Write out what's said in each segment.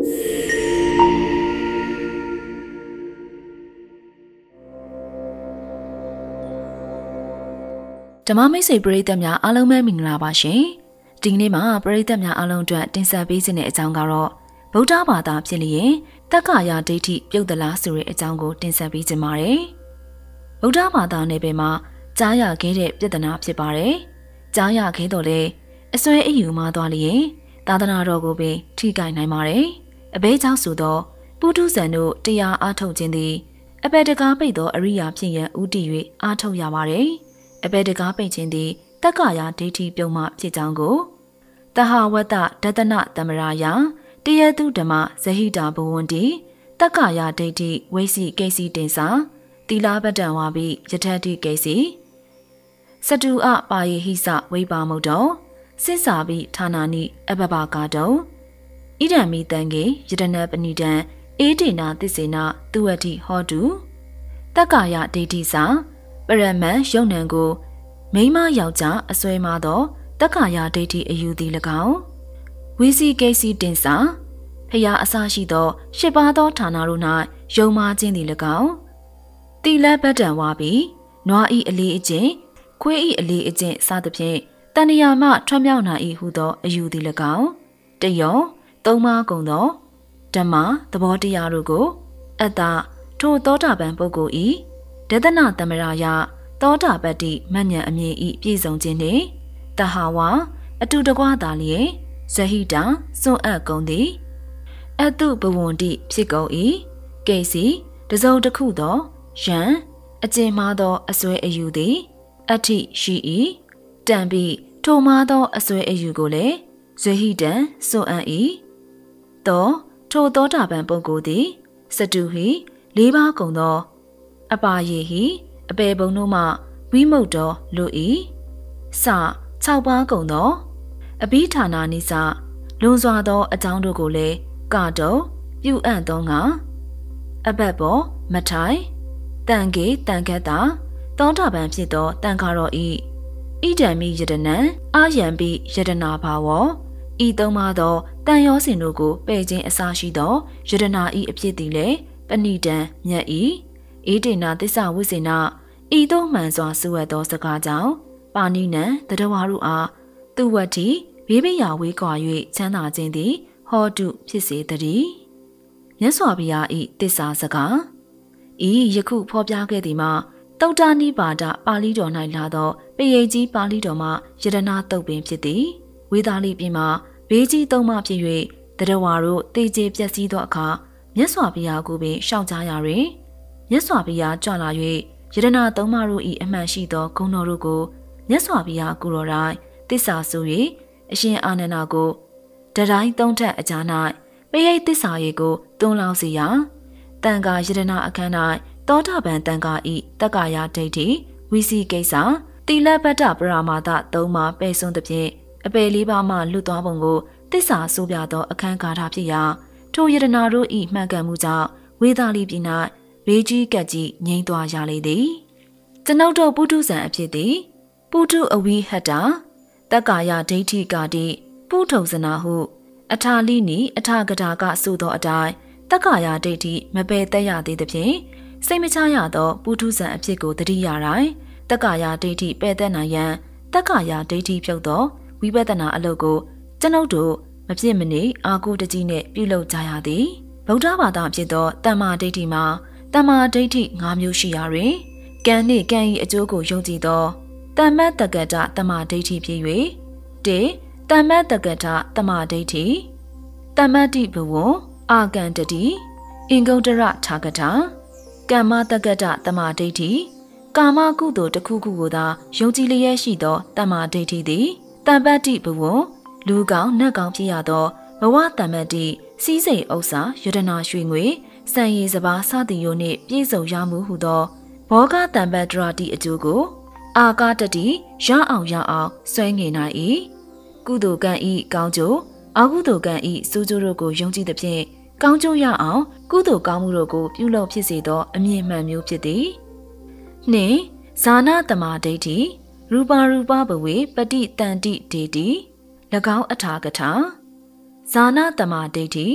Dhammaမိတ်ဆွေပရိသတ်များအားလုံးပဲမင်္ဂလာပါရှင်။ဒီကနေ့မှာပရိသတ်များအားလုံးအတွက်တင်ဆက်ပေးခြင်းတဲ့အကြောင်းကတော့ဗုဒ္ဓဘာသာဖြစ်လျင်တက္ကရာဒိဋ္ဌိပြုတ်သလားဆိုတဲ့အကြောင်းကိုတင်ဆက်ပေးခြင်းပါတယ်။ဗုဒ္ဓဘာသာနယ်ပယ်မှာကြားရခဲ့တဲ့ပြဿနာဖြစ်ပါတယ်။ကြားရခဲ့တော့လေအစွဲအယူမှာသွားလျင်သာသနာတော်ကိုပင်ထိခိုက်နိုင်ပါတယ်။အဘဲကြောင့်ဆိုတော့ပုထုဇဉ်တို့တရားအားထုတ်ခြင်းသည်အပေတကားပိတ်သောအရိယာဖြစ်ရန်ဥတည်၍အားထုတ်ရပါတယ်။အပေတကားပိတ်ခြင်းသည်တက္ကရာဒိဋ္ဌိပြုံမှဖြစ်ကြောင်းကိုတဟဝတ္တဒတနသမရာယတယေတုဓမ္မဇဟိတာဘဝန္တိတက္ကရာဒိဋ္ဌိဝိစီကိစီတင်စာတိလာပတ္တံဝါပိယထတိကိစီစတုအပါယေဟိစဝိပါမုတ်တောစိစာပိဌာနာနိအဘဘကာတောဣဒံမိတံကေယတနပဏိတံအေဒေနာသစ္စေနာသူဝတိဟောတုတက္ကရာဒိဋ္ဌိစာပရမန်ယုံနံကိုမိမယောက်ျားအစွဲမှာသောတက္ကရာဒိဋ္ဌိအယူသည်၎င်းဝီစီကိစီတင်စာဖျားအစရှိသောရှစ်ပါးသောဌာနတို့၌ယုံမာခြင်းသည်၎င်းတိလဘဒ္ဒံဝါပိနွားဤအလေးအကျင့်ခွေးဤအလေးအကျင့်စသဖြင့်တဏှာမှထွံ့မြောက်နိုင်၏ဟုသောအယူသည်၎င်းတယောသုံးပါးကုန်သောဓမ္မသဘောတရားတို့ကိုအတ္တထိုသောတာပန်ပုဂ္ဂိုလ်ဤဒသနသမရာယသောတာပတ္တိမဉ္ဇဉ်အမြင်ဤပြည့်စုံခြင်းနှင့်တဟဝအတုတကွာသာလျင်ဇဟိတာစွန့်အပ်ကုန်သည်အတုဘဝန္တိဖြစ်ကုန်၏ကိစီတစုံတစ်ခုသောယံအကျဉ်မှားသောအစွဲအယူသည်အဋ္ဌိရှိ၏တံပြီးထိုမှားသောအစွဲအယူကိုလည်းဇဟိတံစွန့်အပ်၏သောထိုသောတာပန်ပုဂ္ဂိုလ်သည်စတုဟိလေးပါးကုန်သောအပါယေဟိအပေပုံတို့မှဝိမုတ်တော်လူဤစ6ပါးကုန်သောအဘိဌာနာနိစလွန်စွာသောအကြောင်းတို့ကိုလည်းကတော့ပြုအံ့သောငါအဘတ်ပေါ်မထိုင်တန်ကေတန်ခတ်တာသောတာပန်ဖြစ်သောတန်ခါတော်ဤဣဒံမိယတနံအာယံပိယတနာဘာဝဤသုံးပါးသောတန်ရောစင်တို့ကိုပယ်ခြင်းအစရှိသောယတနာဤအဖြစ်သည်လည်းပဏိတံမြတ်ဤဧတေနာသစ္စာဝိစေနဤသို့မှန်စွာစွဲသောစကားကြောင့်ပါဏိနံတတဝါရုအားသူဝတ္တိဘေးပရာဝေးကွာ၍ချမ်းသာခြင်းသည်ဟောတုဖြစ်စေတည်းမြတ်စွာဘုရားဤသစ္စာစကားဤယခုဖော်ပြခဲ့သည်မှာတုတ်တာနိပါဒပါဠိတော်၌လာသောပရိတ်ကြီးပါဠိတော်မှာယတနာတုတ်ပင်ဖြစ်သည်ဝေသာလိပြင်မှာဘေးကြီးသုံးပါဖြစ်၍တတဝါတို့တေကျေပျက်စီးသောအခါမြတ်စွာဘုရားကိုပင်ရှောက်ကြရတွင်မြတ်စွာဘုရားကြွလာ၍ယတနာသုံးပါးတို့၏အမှန်ရှိသောဂုဏ်တော်တို့ကိုမြတ်စွာဘုရားကိုယ်တော်တိုင်သစ္စာဆို၍အရှင်အာနန္ဒာကိုတတိုင်းသုံးထက်အကြား၌ပရိတ်သစ္စာရေကိုတွန်းလောင်းစေရာတန်ခါယတနာအခန်း၌သောတာပန်တန်ခါဤတက္ကရာဒိဋ္ဌိဝီစီကိစ္စတိလပတ္တပရမာသသုံးပါးပယ်စွန်းသဖြင့်အပယ်လေးပါးမှလွတ်သွားပုံကိုသစ္စာဆိုပြသောအခန်းကားဖြစ်ရာထိုယတနာတို့ဤမှန်ကန်မှုကြောင့်ဝေသာလိပြည်၌ဘေးကြီးကပ်ကြီးငြိမ်းသွားရလေသည်ကျွန်ုပ်တို့ပုထုဇဉ်အဖြစ်သည်ပုထုအဝိဟတ္တာတက္ကရာဒိဋ္ဌိကာတိပုထုဇနာဟုအထာလိနိအထာဂတာကဆိုသောအတိုင်းတက္ကရာဒိဋ္ဌိမပယ်သက်ရသေးသဖြင့်စိတ်မချရသောပုထုဇဉ်အဖြစ်ကိုတတိယတိုင်းတက္ကရာဒိဋ္ဌိပယ်သက်နိုင်ရန်တက္ကရာဒိဋ္ဌိဖြုတ်သောဝိပဿနာအလုပ်ကိုကျွန်ုပ်တို့မဖြစ်မနေအာကိုတကြီးနှင့်ပြုလုပ်ကြရသည်ဗုဒ္ဓဘာသာဖြစ်သောတမ္မာဒိဋ္ဌိမှာတမ္မာဒိဋ္ဌိ၅မျိုးရှိရာတွင်ကံနှင့်ကံ၏အကျိုးကိုယုံကြည်သောတမ္မတက္ကတတမ္မာဒိဋ္ဌိဖြစ်၍တေတမ္မတက္ကတတမ္မာဒိဋ္ဌိတမ္မတိဘဝအာကံတတိအင်္ဂုတ္တရထာဂတာကမ္မတက္ကတတမ္မာဒိဋ္ဌိကာမကုသိုလ်တစ်ခုခုကိုသာယုံကြည်လျက်ရှိသောတမ္မာဒိဋ္ဌိသည်တမ္ပတ္တိဘဝလူကောင်းနတ်ကောင်းဖြစ်ရသောဘဝတမ္ပတ္တိစီးစိမ်ဥစ္စာယတနာရွှေငွေစံရည်စပါးစသည်တို့နှင့်ပြည့်စုံရမှုဟုသောဘောဂတံပတ္တရာတိအကျိုးကိုအာကာတတိရအောင်ဆွဲငင်နိုင်၏ကုသိုလ်ကံဤကောင်းကျိုးအကုသိုလ်ကံဤဆိုးကျိုးတို့ကိုယုံကြည်သဖြင့်ကောင်းကျိုးရအောင်ကုသိုလ်ကောင်းမှုတို့ကိုပြုလုပ်ဖြစ်စေသောအမြင်မှန်မျိုးဖြစ်သည်နှင့်ဇာနာတမ္မာဒိဋ္ဌိရူပဘဝေပฏิတန်တိဒေတိ၎င်းအထာကထာဇာနာတမ္မာဒိဋ္ဌိ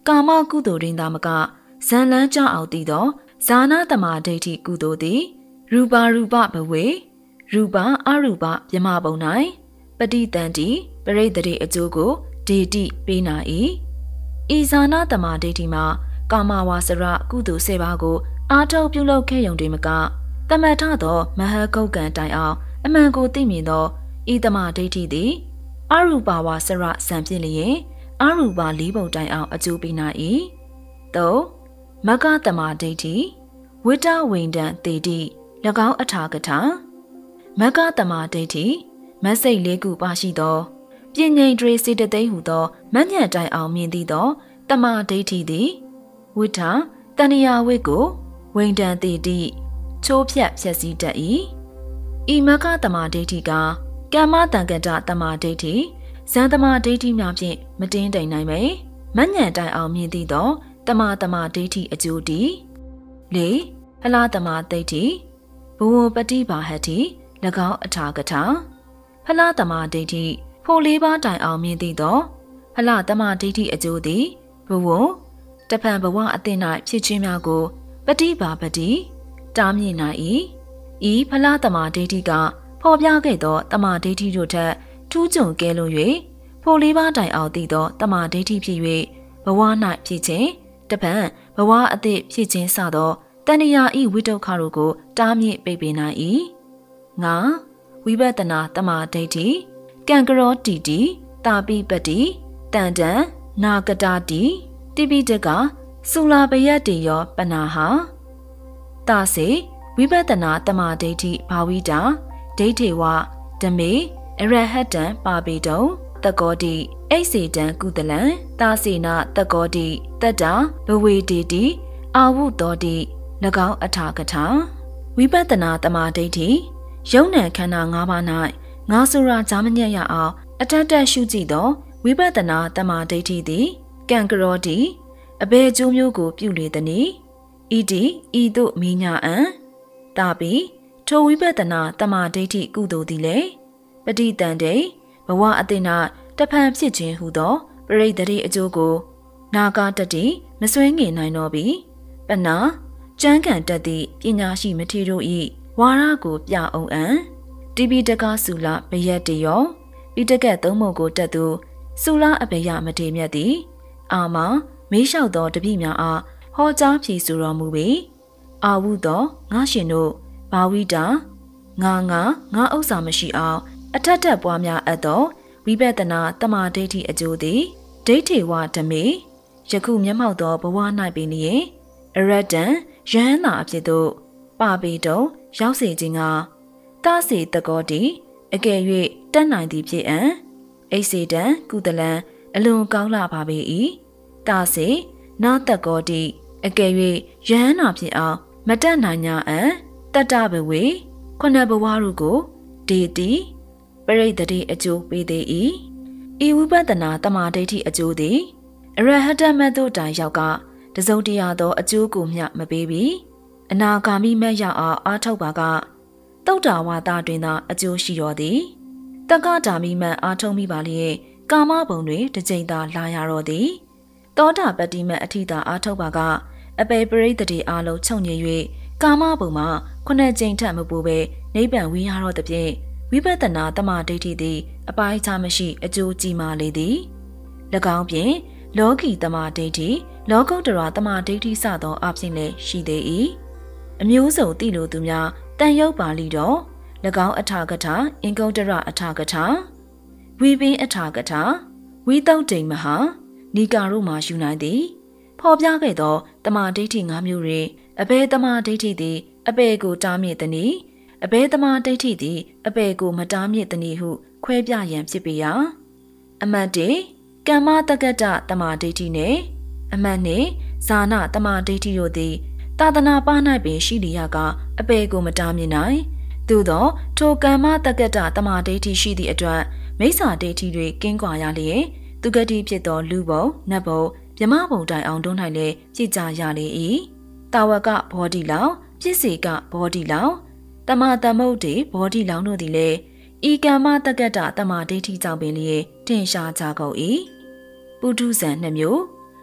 ကာမကုသိုလ်ရင်းသာမကဇန်လန်းကြအောင်တည်သောဇာနာတမာဒိဋ္ဌိကုသိုလ်သည်ရူပဘဝေရူပအရူပမြမပုံ၌ပဋိတန်တိပရိသေတိအကျိုးကိုဒေတိပေးနာ၏ဤဇာနာတမာဒိဋ္ဌိမှာကာမဝါစရကုသိုလ်10ပါးကိုအားထုတ်ပြုလုပ်ခဲ့ရုံတွင်မကတမထသောမဟာဂုတ်ကံတိုင်အောင်အမှန်ကိုသိမြင်သောဤတမာဒိဋ္ဌိသည်အရူပဝါစရဇံဖြင့်လျင်အရူပ၄ပုံတိုင်အောင်အကျိုးပေးနာ၏သို့မကတမာဒိဋ္ဌိဝိတဝိန္ဒံတေတိ၎င်းအထာကထာမကတမာဒိဋ္ဌိမစိတ်၄ခုပါရှိသောပြဉ္ဉိတွေစေတသိက်ဟုသောမညံ့တိုင်အောင်မြင်သိသောတမာဒိဋ္ဌိသည်ဝိထတဏှာဝိကိုဝိန္ဒံတေတိချိုးဖြတ်ဖြည့်စည်းတတ်၏ဤမကတမာဒိဋ္ဌိကကမ္မတံကတတမာဒိဋ္ဌိဇန်တမာဒိဋ္ဌိများဖြင့်မတင်းတိမ်နိုင်ပေမညံ့တိုင်အောင်မြင်သိသောတမာဒိဋ္ဌိအကျိုးတည်၄ဖလားတမာဒိဋ္ဌိဘဝပတိပါဟတိ၎င်းအထာကထာဖလားတမာဒိဋ္ဌိဖို့၄ပါးတိုင်အောင်မြင်သိသောဖလားတမာဒိဋ္ဌိအကျိုးသည်ဘဝတဖန်ဘဝအသင့်၌ဖြစ်ခြင်းများကိုပတိပါပတိတားမြင်နိုင်၏ဤဖလားတမာဒိဋ္ဌိကဖော်ပြခဲ့သောတမာဒိဋ္ဌိတို့ထက်ထူးချွန်ကဲလွန်၍ဖို့၄ပါးတိုင်အောင်သိသောတမာဒိဋ္ဌိဖြစ်၍ဘဝ၌ဖြစ်ခြင်းတပံဘဝအသည့်ဖြစ်ခြင်းစသောတဏှာဤဝိတုခတို့ကိုတားမြစ်ပိတ်ပင်နိုင်၏ငါဝိပဿနာတမာဒိဋ္ဌိကံကရောတိတိတာပိပတိတန်တံနာကတာတိတိပိတကသုလာပယတ္တိယောပနာဟာတာစေဝိပဿနာတမာဒိဋ္ဌိဘာဝိတာဒိဋ္ဌေဝဓမေအရဟတံပါပေတုံတကောတိအိစေတံကုတလံတာစေနာတကောတိတတ္တာဘဝေတေတိအာဝုတောတိ၎င်းအထာကထာဝိပဿနာတမာဒိဋ္ဌိယုံ nant ခန္ဓာ၅ပါး၌ငါဆိုရာဂျာမညက်ရအောင်အထက်တက်ရှုကြည့်သောဝိပဿနာတမာဒိဋ္ဌိသည်ကံကရောတိအဘယ်ကျိုးမျိုးကိုပြုလေသနည်းဤတိဤသို့မိညာအံတာပိထိုဝိပဿနာတမာဒိဋ္ဌိကုသိုလ်သည်လေပဋိတန်တေဘဝအတိနာတဖန်ဖြစ်ခြင်းဟုသောပရိသေတိအကျိုးကိုနာဂတတိမဆွဲငင်နိုင်တော့ပြီပနာကျမ်းကန်တတ်သည့်ပညာရှိမထေရတို့၏ဝါရကိုပြအောင်အံတိပိတကဆုလဘယတ်တယောပိတကတ်သုံးပုံကိုတက်သူဆုလအဘယမထေမြတ်သည်အာမမေးလျှောက်သောတပည့်များအားဟောကြားဖြေဆိုတော်မူပြီးအာဝုသောငါရှင်တို့ဘာဝိတာငါဥစ္စာမရှိအောင်အထက်ထက်ပွားများအပ်သောဝိပဿနာတမာဒိဋ္ဌိအကျိုးသည်ဒိဋ္ဌေဝဓမေယခုမျက်မှောက်သောဘဝ၌ပင်လျင်အရတံယဟန္တာအဖြစ်သို့ပါပေတုံရောက်စေခြင်းကတာစေတကောတိအကယ်၍တတ်နိုင်သည်ဖြစ်အံအိစေတံကုသလံအလွန်ကောင်းလာပါပေ၏တာစေနာတကောတိအကယ်၍ယဟန္တာဖြစ်အောင်မတတ်နိုင်ညာအံတတ္တဘဝေခုနဘဝတို့ကိုဒေတိပရိသေတိအကျိုးပေးသေး၏ဤဝိပဿနာတမာဒိဋ္ဌိအကျိုးသည်အရဟတမတ်တို့တိုင်ရောက်ကတစုံတရာသောအကျိုးကိုမျှမပေးပြီအနာဂါမိမတ်ရောက်အောင်အားထုတ်ပါကတုတ်တာဝါဒတွင်သာအကျိုးရှိတော်သည်တက္ကဓာမိမတ်အားထုတ်မိပါလျက်ကာမဘုံတွင်တစ်ကြိမ်သာလာရတော်သည်သောတာပတ္တိမတ်အထိသာအားထုတ်ပါကအပေပရိသေတိအားလုံးချုပ်ငြိမ်၍ကာမဘုံမှာ9ကြိမ်ထက်မပိုပဲနိဗ္ဗာန်ဝိရတော်သဖြင့်ဝိပဿနာတမာဒိဋ္ဌိသည်အပိုင်းခြားမရှိအကျိုးကြီးမားလေသည်၎င်းဖြင့်လောကီတမာဒိဋ္ဌိလောကုတ္တရာတမာဒိဋ္ဌိစသောအဖြစ်လည်းရှိသေး၏အမျိုးစုံသိလိုသူများတန်ရုပ်ပါဠိတော်၎င်းအထာကထာအင်္ဂုတ္တရအထာကထာဝိပင်းအထာကထာဝိတုဒ္ဓိမဟာနိကာတို့မှယူနိုင်သည်ဖော်ပြခဲ့သောတမာဒိဋ္ဌိ၅မျိုးတွင်အဘယ်တမာဒိဋ္ဌိသည်အပေကိုတားမြစ်သည်နည်းအဘယ်တမာဒိဋ္ဌိသည်အပေကိုမတားမြစ်သည်နည်းဟုခွဲပြရန်ဖြစ်ပေရာအမှတ်၁ကမ္မတက္ကတတမာဒိဋ္ဌိနှင့်အမှတ်၂ဇာနာတမာဒိဋ္ဌိတို့သည်သာသနာပါ၌ပင်ရှိလျက်ကအပေကိုမတားမြစ်နိုင်သို့သောထိုကမ္မတက္ကတတမာဒိဋ္ဌိရှိသည့်အတွက်မိစ္ဆာဒိဋ္ဌိတွေကင်းကွာရလျက်သူဂတိဖြစ်သောလူဘုံနတ်ဘုံမြမဘုံတိုင်အောင်တွန်း၌လည်းပြည့်ကြရလေ၏တာဝကဘောဓိလောင်ပြည့်စေကဘောဓိလောင်တမသမုတ်တေဘောဓိလောင်တို့သည်လည်းဤကမ္မတက္ကတတမာဒိဋ္ဌိကြောင့်ပင်လျက်ထင်ရှားကြကုန်၏ပုထုဇဉ်2မျိုး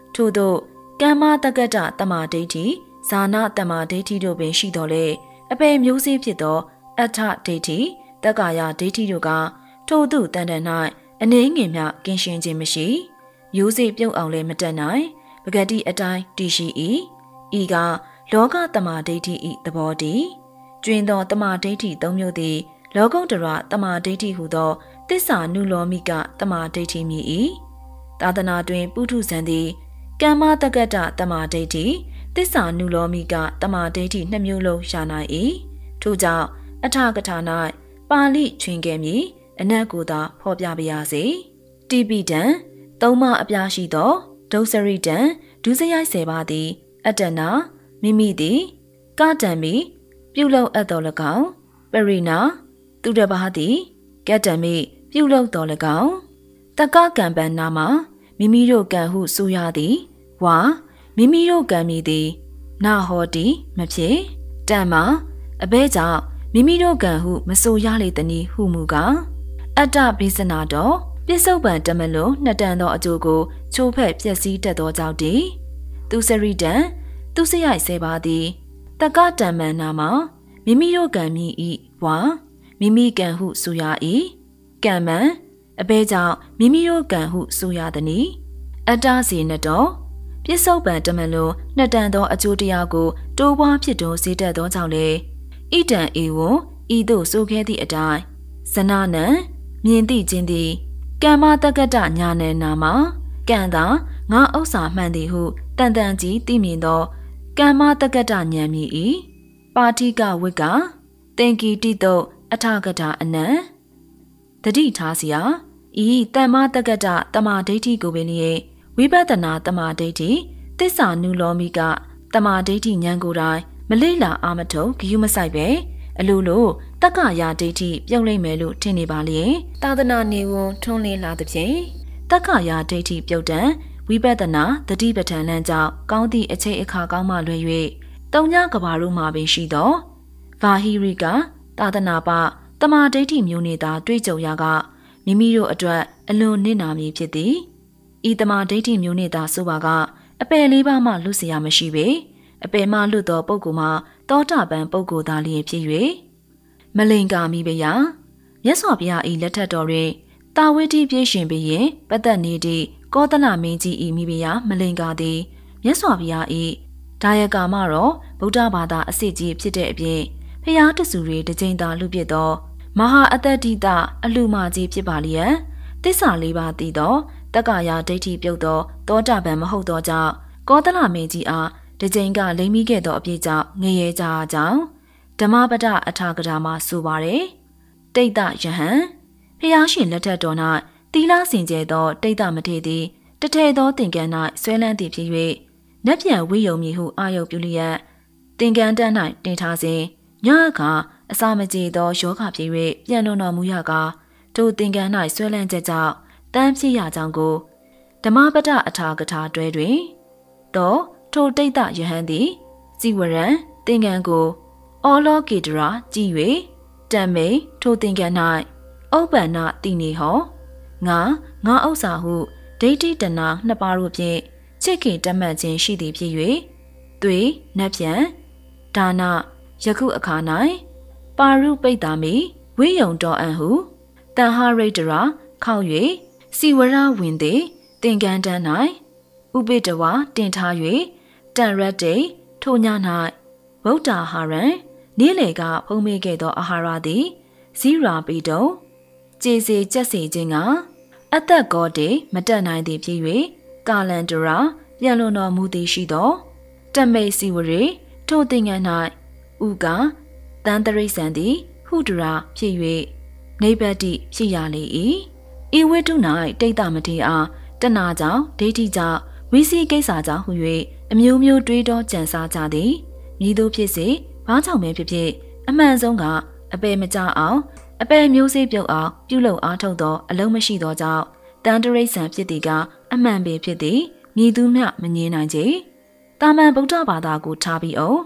ထို့သောကမ္မတက္ကတတမဒိဋ္ဌိဇာနာတမဒိဋ္ဌိတို့ပင်ရှိတော်လေအပေမျိုးစေ့ဖြစ်သောအဋ္ဌဒိဋ္ဌိတက္ကာယဒိဋ္ဌိတို့ကထို့သူတန်တန်၌အနေငယ်မျှကင်းရှင်းခြင်းမရှိမျိုးစေ့ပြုတ်အောင်လည်းမတတ်နိုင်ပဂတိအတိုင်းတည်ရှိ၏ဤကလောကတမဒိဋ္ဌိဤသဘောတည်ကျွင်းသောတမဒိဋ္ဌိသုံးမျိုးသည်လောကုတ္တရတမဒိဋ္ဌိဟုသောသစ္စာနုလောမိကတမဒိဋ္ဌိမြည်၏သာသနာတွင်ပုထုဇဉ်သည်ကမ္မတက္ကတတမဒိဋ္ဌိသစ္စာနုလောမိကတမဒိဋ္ဌိနှစ်မျိုးလုံးရှာနိုင်၏ထို့ကြောင့်အထာကထာ၌ပါဠိချွင်ခဲ့မည်အနတ်ကိုသာဖော်ပြပါရစေတိပိတံသုံးမအပြားရှိသောဒုစရိတံဒုစရိုက်10ပါးသည်အတ္တနာမိမိသည်ကတံမီပြုလုပ်အပ်တော်၎င်းပရိနာသူတစ်ပါးသည်ကတံမီပြုလုပ်တော်၎င်းတက္ကကံပန်နာမှာမိမိတို့ကံဟုဆိုရသည်ဝါမိမိတို့ကံမီသည်နာဟောတိမဖြစ်တံမှာအဘဲကြောင့်မိမိတို့ကံဟုမဆိုရလေတနည်းဟုမူကားအတ္တပိစနာတော်ပြစ္ဆုတ်ပံတမလွန်နှစ်တန်သောအကျိုးကိုချိုးဖက်ပျက်စီးတတ်သောကြောင့်တည်းသူစရိတံသူစရိုက်10ပါးသည်တက္ကတံမန်နာမှာမိမိတို့ကံမီဤဝါမိမိကံဟုဆိုရ၏ကံမံအဘဲကြောင့်မိမိတို့ကံဟုဆိုရသည်။အတ္တစီနတော်ပြစ္ဆုတ်ပံတမလွန်နှစ်တန်သောအကျိုးတရားကိုတိုးပွားဖြစ်တော်စေတတ်သောကြောင့်လေဣတံဧဝံဤသို့ဆိုခဲ့သည့်အတိုင်းဇနနံမြင်သိခြင်းသည်ကမ္မတက္ကတညာနံနာမှာကံသာငါဥစ္စာမှန်သည်ဟုတန်တန်ကြီးသိမြင်သောကမ္မတက္ကတဉာဏ်မြည်၏ပါတိကဝိကသင်္ကီတိတုအထာကတာအနံတတိထားစရာဤတမ္မာတက္ကတတမဒိဋ္ဌိကိုပင်လေဝိပဿနာတမဒိဋ္ဌိသစ္စာနုလောမိကတမဒိဋ္ဌိဉာဏ်ကိုယ်တိုင်မလိလာအာမထုံဂယုမဆိုင်ပဲအလိုလိုတက္ကရာဒိဋ္ဌိပြုတ်လိုက်မယ်လို့ထင်နေပါလေသာသနာနေဝန်ထွန်းလင်းလာသဖြင့်တက္ကရာဒိဋ္ဌိပြုတ်တံဝိပဿနာတတိပဋ္ဌာန်လမ်းကြောင့်ကောင်းသည့်အချိန်အခါကောင်းမှလွယ်၍တုံညကဘာတို့မှာပင်ရှိသောဗာဟိရိကသာသနာပတမဒိဋ္ဌိမျိုးနေသာတွေ့ကြုံရကမိမိတို့အတွက်အလွန်နစ်နာမည်ဖြစ်သည်ဤတမဒိဋ္ဌိမျိုးနေသာဆိုပါကအပယ်လေးပါးမှလွတ်เสียမရှိပေအပယ်မှလွတ်သောပုဂ္ဂိုလ်မှာတောတာပန်ပုဂ္ဂိုလ်သားလျင်ဖြစ်၍မလိန်ကာမိပယမြတ်စွာဘုရားဤလက်ထက်တော်တွင်တာဝတိပြည့်ရှင်ဘုရင်ပတ္တနေတိကောသလမင်းကြီးဤမိဖုရားမလိန်ကာသည်မြတ်စွာဘုရားဤဒါယကာမတော့ဗုဒ္ဓဘာသာအစစ်ကြီးဖြစ်တဲ့အပြင်ဖျားတဆူတွေတစ်ကြိမ်သာလူပြစ်သောမဟာအတ္တတိတအလှမာကြီးဖြစ်ပါလျက်သစ္စာလေးပါးသိသောတက္ကရာဒိဋ္ဌိပြုတ်သောတောတာပန်မဟုတ်သောကြောင့်ကောသလမင်းကြီးအားတစ်ကြိမ်ကလိမ့်မိခဲ့သောအပြစ်ကြောင့်ငရဲကြကြောင်းဓမ္မပဒအထာကထာမှာဆိုပါတယ်တိတ်တယဟန်ဖျားရှင်လက်ထက်တော်၌သီလစင်ကြယ်သောတိတ်တမထေသည်တထဲသောသင်္ကန်း၌ဆွဲလန်းသည်ဖြစ်၍နတ်ပြန်ဝိယုံမည်ဟုအာယုပြုလျက်သင်္ကန်းတန်း၌တင်ထားစဉ်ညအခါအစာမကြေသောယောဂဖြစ်၍ပြန်လွန်တော်မူရကာထိုသင်္ကန်း၌ဆွဲလန်းချက်ကြောင့်တန်းဖြစ်ရကြောင်းကိုဓမ္မပဒအထာကထာတွဲတွင်သောထိုတိတ်တယဟန်သည်စီဝရံသင်္ကန်းကိုအောလောကေတရာကြည်၍တံမိန်ထိုသင်္ကန်း၌ဥပ္ပန္နတိနေဟောငါဥစ္စာဟုဒိဋ္ဌိတနာနှစ်ပါးတို့ဖြင့်ချစ်ခင်တတ်မှတ်ခြင်းရှိသည်ဖြစ်၍သွေနတ်ပြန်ဒါနယခုအခါ၌ပါရုပိတ္တာမိဝိယုံတော်အံဟုတန်ဟာရိတရာခောက်၍စီဝရဝင်သည်သင်္ကန်းတန်း၌ဥပိတဝါတင်ထား၍တန်ရက်တိထိုည၌ဗုဒ္ဓဟာရံနေ့လေကဖုံးမေခဲ့သောအာဟာရသည်ဇီရာပိတုံကျေစေကြက်စေခြင်းကအသက်ကောတေမတက်နိုင်သည်ဖြစ်၍ကာလန္တရာပြန်လွန်တော်မူသည်ရှိသောတမိတ်စီဝရေထိုသင်္ကန်း၌ဥကတန်တရိษံသည်ဟုဒရာဖြစ်၍နိဗ္ဗတိဖြစ်ရလေ၏ဤဝိတု၌တိတ်တမထေအားတဏှာကြောင့်ဒိဋ္ဌိကြောင့်ဝိစီကိစ္စကြောင့်ဟု၍အမျိုးမျိုးတွေးတောကြံစားကြသည်မည်သို့ဖြစ်စေဘာကြောင့်ပဲဖြစ်ဖြစ်အမှန်ဆုံးကအပေမကြအောင်အပေမျိုးစေ့ပြုတ်အောင်ပြုလုပ်အားထုတ်သောအလုံးမရှိသောကြောင့်တန်တရိษံဖြစ်သည်ကအမှန်ပဲဖြစ်သည်မည်သူမျှမငြင်းနိုင်ကြတာမန်ဗုဒ္ဓဘာသာကိုထားပြီးအောင်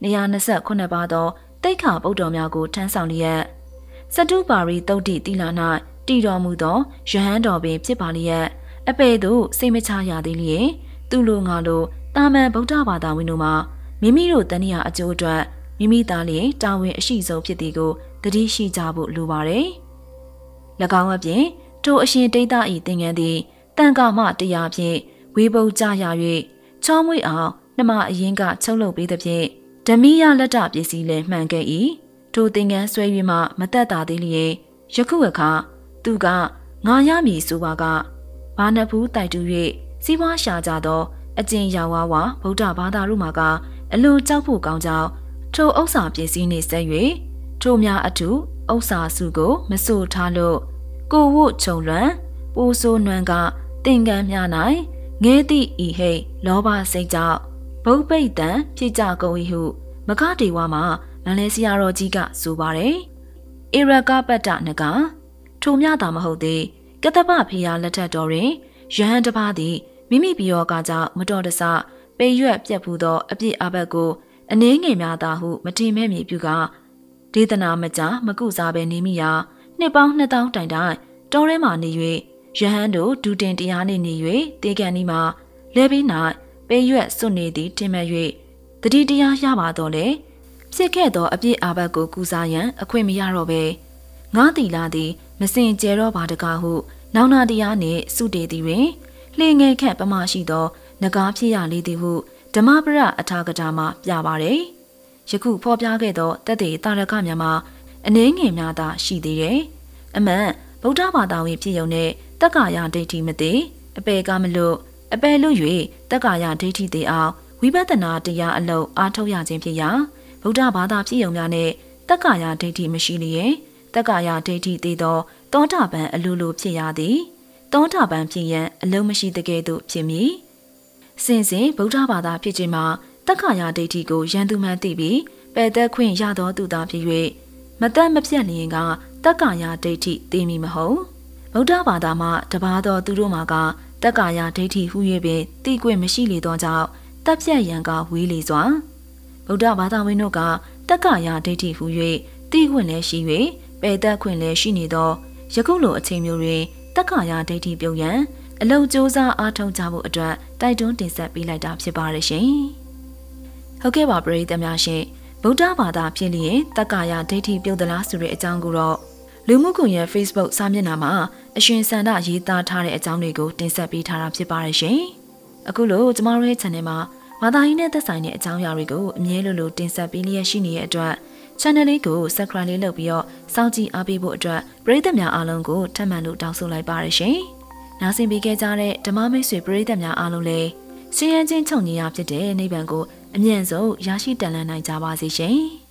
129ပါးသောတိက္ခာပုဒ်တော်များကိုထမ်းဆောင်လျက်စတုပါရီတုတ်တိတိလာ၌တည်တော်မူသောယဟန်တော်ပင်ဖြစ်ပါလျက်အပေသို့စိတ်မချရသေးလျင်သူသူ့လိုငါလိုတာမန်ဗုဒ္ဓဘာသာဝင်တို့မှာမိမိတို့တဏှာအကျိုးအတွက်မိမိသားလျင်တာဝန်အရှိဆုံးဖြစ်သည်ကိုသတိရှိကြဖို့လိုပါတယ်။၎င်းအပြင်ထိုအရှင်ဒိဋ္ဌ၏သင်္ကန်းသည်တန်ခါမှတရားဖြင့်ဝေပုတ်ကြရ၍ချောမွေ့အောင်နှမအရင်ကချုပ်လုပ်ပေးသဖြင့်ဓမီယလက်တပစ္စည်းလည်းမှန်ခဲ့၏ထိုသင်္ကန်းဆွဲ၍မှမသက်သာသေးလျင်ယခုအခါသူကငါရမည်ဆိုပါကဘာနဘူးတိုက်တူ၍စီးပွားရှာကြသောအကျင့်ရောင်ဝါးဝါဗုဒ္ဓဘာသာတို့မှာကအလွန်ကြောက်ဖို့ကောင်းကြောင်းထိုဥစ္စာပစ္စည်းနှင့်ဆက်၍ထိုများအထုဥစ္စာစုကိုမဆို့ထားလို့ကိုဝတ်ခြုံလွန်ပိုးဆိုးနွမ်းကသင်္ကန်းများ၌ငဲသည့်ဤဟိတ်လောဘစိတ်ကြောင့်ဘုတ်ပိတ်တံဖြစ်ကြကုန်၏ဟုမခတေဝါမှာမလဲဆရာတော်ကြီးကဆိုပါတယ်။ဧရကပတ္တနကထိုမြတာမဟုတ်သေးကတ္တပဖေယလက်ထက်တော်တွင်ယဟန်တစ်ပါးသည်မိမိပြောကကြောင့်မတော်တဆပေရွက်ပြက်ဖူးသောအပြစ်အဘက်ကိုအနှင်းငယ်များသာဟုမထင်မဲ့မြည်ပြုကဒေသနာမကြမကုစားပဲနေမိရာနှစ်ပေါင်း2000တိုင်တိုင်တောထဲမှနေ၍ယဟန်တို့ဒူတင်တရားနှင့်နေ၍တေကန်ဒီမှာလဲပြီး၌ပေရွက်စွနေသည်ထင်မဲ့၍တတိတရားရပါတော့လေဖြစ်ခဲ့သောအပြစ်အဘက်ကိုကုစားရန်အခွင့်မရတော့ပဲငါတီလာသည်မစင်ကြဲတော့ပါတကားဟုနောင်နာတရားနှင့်စုတေသည်တွင်လှေငယ်ခန့်ပမရှိသောနဂါးဖြစ်ရလေသည်ဟုဓမ္မပရအထာကထာမှာပြပါတယ်။ယခုဖော်ပြခဲ့သောတသက်တာရကများမှာအနှဲငယ်များသာရှိသေးတယ်။အမှန်ဗုဒ္ဓဘာသာဝင်ဖြစ်ရုံနဲ့တက္ကာယဒိဋ္ဌိမသိအပေကမလို့အပယ်လို့၍တက္ကာယဒိဋ္ဌိသေးအောင်ဝိပဿနာတရားအလုပ်အားထုတ်ရခြင်းဖြစ်ရာဗုဒ္ဓဘာသာဖြစ်ရုံများနဲ့တက္ကာယဒိဋ္ဌိမရှိလျင်တက္ကာယဒိဋ္ဌိသေးသောတောတာပန်အလိုလိုဖြစ်ရသည်တောတာပန်ဖြစ်ရန်အလုံးမရှိတကယ်သို့ဖြစ်မည်စင်စဉ်ဗုဒ္ဓဘာသာဖြစ်ခြင်းမှာတက္ကာယဒိဋ္ဌိကိုရန်သူမှန်သိပြီးပယ်သက်ခွင့်ရသောသူသားဖြစ်၍မသက်မပြတ်လျင်ကတက္ကာယဒိဋ္ဌိသိမည်မဟုတ်ဗုဒ္ဓဘာသာမှာတပါးသောသူတို့မှာကတက္ကာယဒိဋ္ဌိဟူ၍ပင်သိခွင့်မရှိလေသောကြောင့်တပ်ပြတ်ရန်ကဝေးလေစွာဗုဒ္ဓဘာသာဝင်တို့ကတက္ကာယဒိဋ္ဌိဟူ၍သိခွင့်လည်းရှိ၍ပယ်သက်ခွင့်လည်းရှိနေသောယခုလိုအချိန်မျိုးတွင်တက္ကာယဒိဋ္ဌိပြုတ်ရန်အလုံစူးစမ်းအားထုတ်ကြဖို့အတွက်တိုက်တွန်းတင်ဆက်ပေးလိုက်တာဖြစ်ပါရဲ့ရှင်။ဟုတ်ကဲ့ပါပရိသတ်များရှင်ဗုဒ္ဓဘာသာဖြစ်လျင်တက္ကာယဒိဋ္ဌိပြုတ်သလားဆိုတဲ့အကြောင်းကိုတော့လူမှုကွန်ရက် Facebook စာမျက်နှာမှာအရှင်စန္ဒရေးသားထားတဲ့အကြောင်းတွေကိုတင်ဆက်ပေးထားတာဖြစ်ပါရဲ့ရှင်။အခုလိုကျမတို့ရဲ့ channel မှာဘာသာရေးနဲ့သက်ဆိုင်တဲ့အကြောင်းအရာတွေကိုအမြဲလိုတင်ဆက်ပေးလျက်ရှိနေတဲ့အတွက် channel လေးကို subscribe လေးလုပ်ပြီးတော့စောင့်ကြည့်အားပေးဖို့အတွက်ပရိသတ်များအားလုံးကိုထပ်မံလို့တောင်းဆိုလိုက်ပါရရှင်။နားဆင်ပေးခဲ့ကြတဲ့ဓမ္မမိတ်ဆွေပရိသတ်များအားလုံးလည်းရှင်ရချင်းချုပ်ညီရဖြစ်တဲ့နိဗ္ဗာန်ကိုအမြင့်ဆုံးရရှိတန်လှမ်းနိုင်ကြပါစေရှင်။